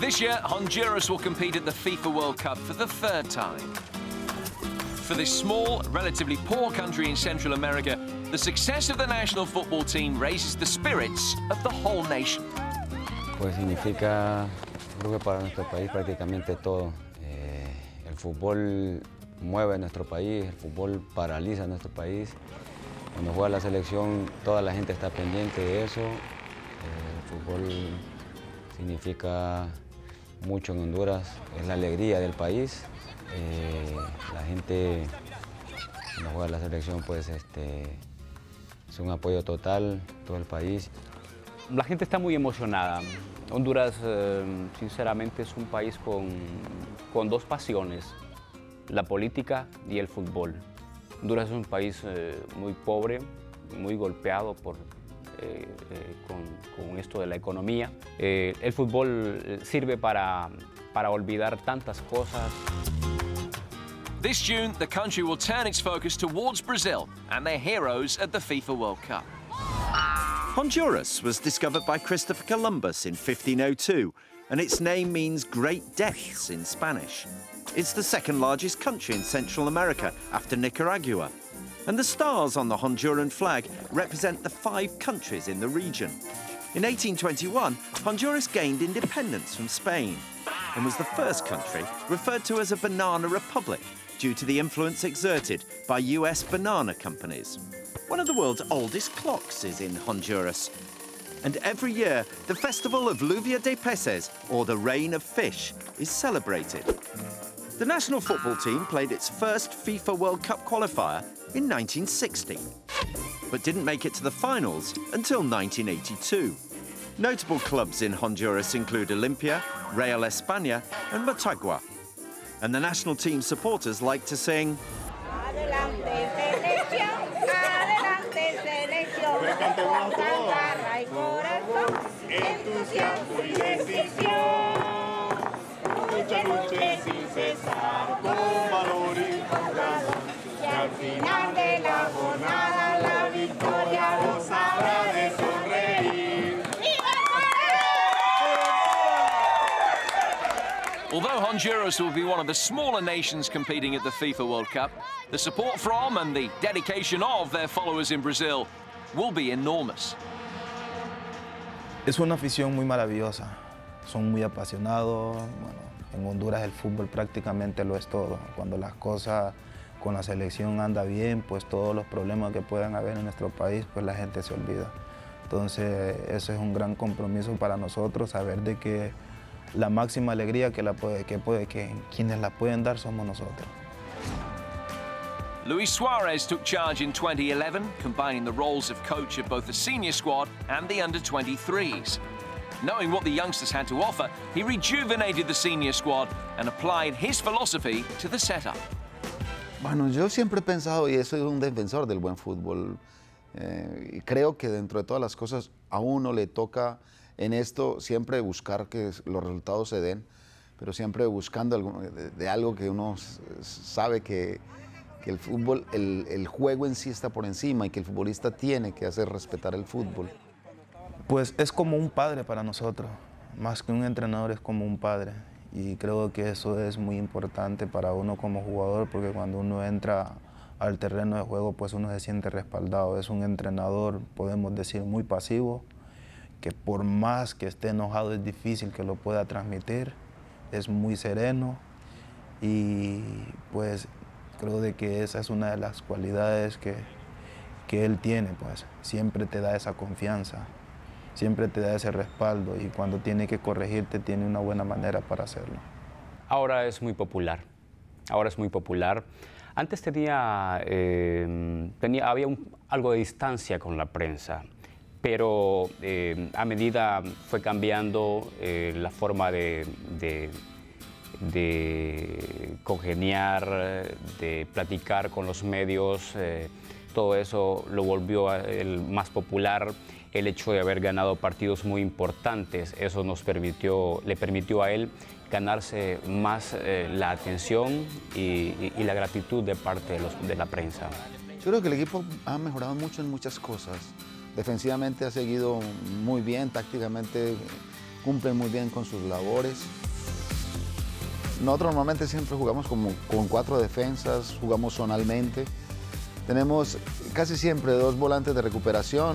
This year, Honduras will compete at the FIFA World Cup for the third time. For this small, relatively poor country in Central America, the success of the national football team raises the spirits of the whole nation. Pues significa, creo que para nuestro país prácticamente todo. El fútbol mueve a nuestro país, el fútbol paraliza a nuestro país. Cuando juega la selección, toda la gente está pendiente de eso. El fútbol significa mucho en Honduras, es la alegría del país. La gente, cuando juega la selección, pues es un apoyo total, todo el país. La gente está muy emocionada. Honduras, sinceramente, es un país con dos pasiones, la política y el fútbol. Honduras es un país muy pobre, muy golpeado con esto de la economía. El fútbol sirve para olvidar tantas cosas. This June, the country will turn its focus towards Brazil and their heroes at the FIFA World Cup. Honduras was discovered by Christopher Columbus in 1502, and its name means Great Depths in Spanish. It's the second largest country in Central America after Nicaragua, and the stars on the Honduran flag represent the 5 countries in the region. In 1821, Honduras gained independence from Spain and was the first country referred to as a banana republic due to the influence exerted by US banana companies. One of the world's oldest clocks is in Honduras. And every year, the festival of Lluvia de Peces, or the Rain of Fish, is celebrated. The national football team played its first FIFA World Cup qualifier in 1960, but didn't make it to the finals until 1982. Notable clubs in Honduras include Olimpia, Real España and Motagua. And the national team supporters like to sing Adelante selección, adelante selección, con garra y corazón, entusiasmo y decisión. Luche sin cesar, con valor y con razón, y al final de la jornada la victoria nos habrá de sonreír. Although Honduras will be one of the smaller nations competing at the FIFA World Cup, the support from and the dedication of their followers in Brazil will be enormous. Es una afición muy maravillosa, son muy apasionados. Bueno, en Honduras el fútbol prácticamente lo es todo. Cuando las cosas con la selección anda bien, pues todos los problemas que puedan haber en nuestro país, pues la gente se olvida. Entonces, eso es un gran compromiso para nosotros, saber de que la máxima alegría que quienes la pueden dar somos nosotros. Luis Suarez took charge in 2011, combining the roles of coach of both the senior squad and the under-23s. Knowing what the youngsters had to offer, he rejuvenated the senior squad and applied his philosophy to the setup. Bueno, yo siempre he pensado, y soy un defensor del buen fútbol, y creo que dentro de todas las cosas a uno le toca en esto siempre buscar que los resultados se den, pero siempre buscando algo que uno sabe que el fútbol, el juego en sí está por encima y que el futbolista tiene que hacer respetar el fútbol. Pues es como un padre para nosotros, más que un entrenador es como un padre. Y creo que eso es muy importante para uno como jugador, porque cuando uno entra al terreno de juego, pues uno se siente respaldado. Es un entrenador, podemos decir, muy pasivo, que por más que esté enojado es difícil que lo pueda transmitir, es muy sereno y pues creo de que esa es una de las cualidades que él tiene, pues siempre te da esa confianza, siempre te da ese respaldo y cuando tiene que corregirte tiene una buena manera para hacerlo. Ahora es muy popular, Antes había algo de distancia con la prensa, pero a medida fue cambiando la forma de congeniar, de platicar con los medios, todo eso lo volvió más popular. El hecho de haber ganado partidos muy importantes, eso le permitió a él ganarse más la atención y la gratitud de parte de la prensa. Yo creo que el equipo ha mejorado mucho en muchas cosas. Defensivamente ha seguido muy bien, tácticamente cumplen muy bien con sus labores. Nosotros normalmente siempre jugamos con 4 defensas, jugamos zonalmente. Tenemos casi siempre 2 volantes de recuperación.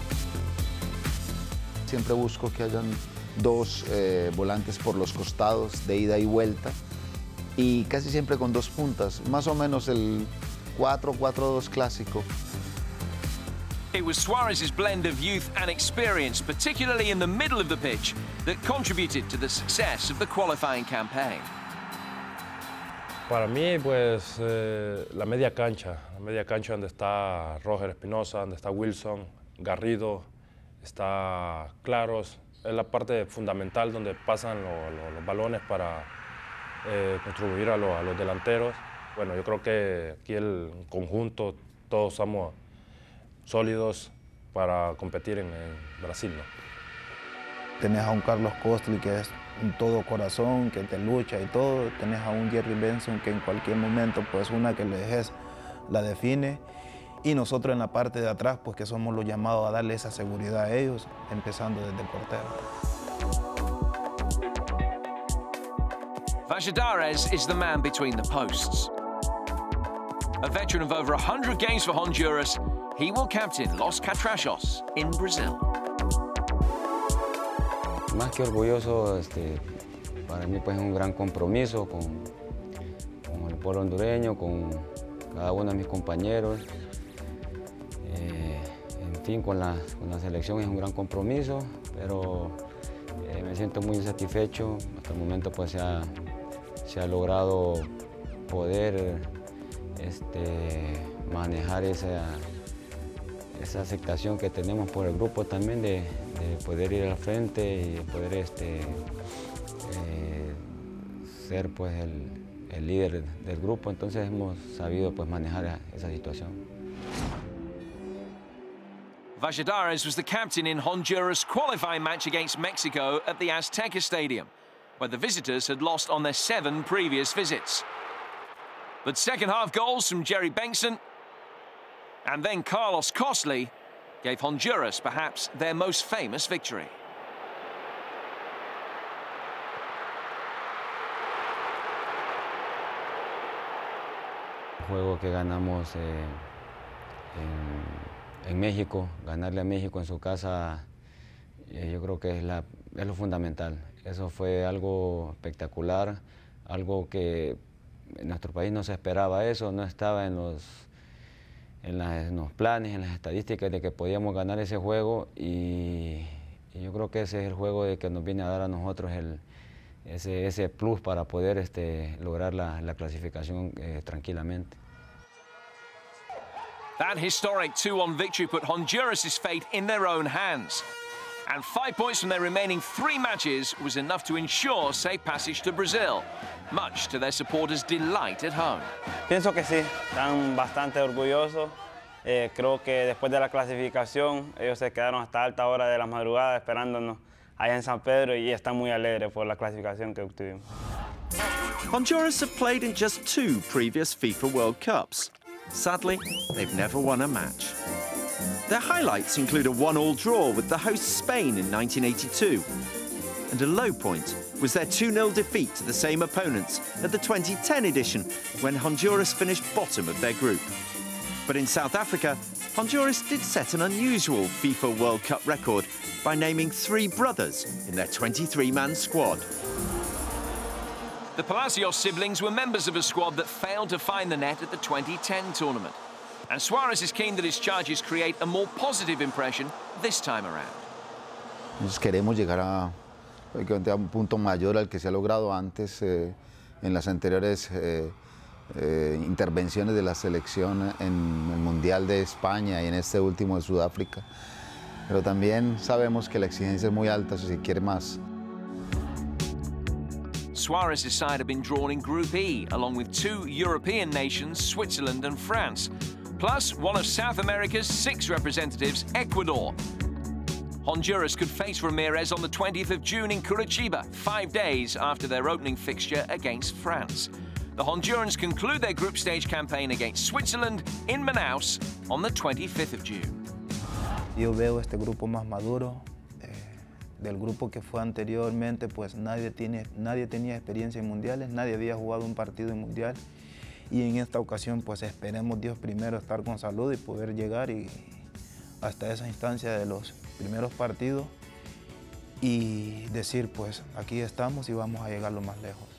Siempre busco que hayan 2 volantes por los costados de ida y vuelta. Y casi siempre con 2 puntas, más o menos el 4-4-2 clásico. It was Suarez's blend of youth and experience, particularly in the middle of the pitch, that contributed to the success of the qualifying campaign. Para mí, pues, la media cancha donde está Roger Espinosa, donde está Wilson, Garrido, está Claros, es la parte fundamental donde pasan los balones para contribuir a los delanteros. Bueno, yo creo que aquí el conjunto, todos somos sólidos para competir en Brasil, ¿no? Tenés a un Carlos Costly que es un todo corazón, que te lucha y todo. Tenés a un Jerry Benson que en cualquier momento, pues una que le dejes, la define. Y nosotros en la parte de atrás, pues que somos los llamados a darle esa seguridad a ellos, empezando desde el portero. Valladares is the man between the posts. A veteran of over 100 games for Honduras, he will captain Los Catrachos in Brazil. Más que orgulloso, para mí pues es un gran compromiso con el pueblo hondureño, con cada uno de mis compañeros. En fin, con la selección es un gran compromiso, pero me siento muy satisfecho. Hasta el momento pues se ha logrado poder manejar esa aceptación que tenemos por el grupo también de poder ir al frente y poder ser pues el líder del grupo. Entonces hemos sabido pues manejar esa situación. Valladares was the captain in Honduras' qualifying match against Mexico at the Azteca Stadium, where the visitors had lost on their 7 previous visits. But second-half goals from Jerry Benson and then Carlos Costly gave Honduras perhaps their most famous victory. El juego que ganamos en México, ganarle a México en su casa, yo creo que es lo fundamental. Eso fue algo espectacular, algo que en nuestro país no se esperaba eso, no estaba en los planes, en las estadísticas de que podíamos ganar ese juego y yo creo que ese es el juego que nos viene a dar a nosotros ese plus para poder lograr la clasificación tranquilamente. That historic 2-1 victory put Honduras' fate in their own hands. And 5 points from their remaining 3 matches was enough to ensure safe passage to Brazil, much to their supporters' delight at home. Pienso que sí, están bastante orgullosos. Creo que después de la clasificación, ellos se quedaron hasta alta hora de la madrugada esperándonos allá en San Pedro y están muy alegres por la clasificación que obtuvimos. Honduras have played in just 2 previous FIFA World Cups. Sadly, they've never won a match. Their highlights include a 1-1 draw with the host Spain in 1982. And a low point was their 2-0 defeat to the same opponents at the 2010 edition, when Honduras finished bottom of their group. But in South Africa, Honduras did set an unusual FIFA World Cup record by naming 3 brothers in their 23-man squad. The Palacios siblings were members of a squad that failed to find the net at the 2010 tournament. And Suarez is keen that his charges create a more positive impression this time around. Nos queremos llegar a un punto mayor al que se ha logrado antes en las anteriores intervenciones de la selección en el Mundial de España y en este último de Sudáfrica. Pero también sabemos que la exigencia es muy alta si se quiere más. Suarez's side have been drawn in Group E, along with 2 European nations, Switzerland and France, plus one of South America's 6 representatives, Ecuador. Honduras could face Ramirez on the 20th of June in Curitiba, 5 days after their opening fixture against France. The Hondurans conclude their group stage campaign against Switzerland in Manaus on the 25th of June. Yo veo este grupo más maduro. del grupo que fue anteriormente, pues nadie tenía experiencia en mundiales, nadie había jugado un partido en mundial. Y en esta ocasión, pues esperemos Dios primero estar con salud y poder llegar hasta esa instancia de los primeros partidos y decir, pues aquí estamos y vamos a llegar lo más lejos.